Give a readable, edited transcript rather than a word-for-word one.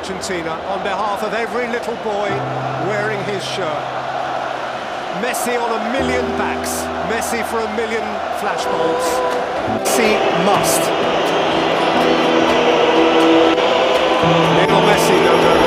Argentina on behalf of every little boy wearing his shirt. Messi on a million backs, Messi for a million flashbulbs. Messi must. Lionel Messi, no.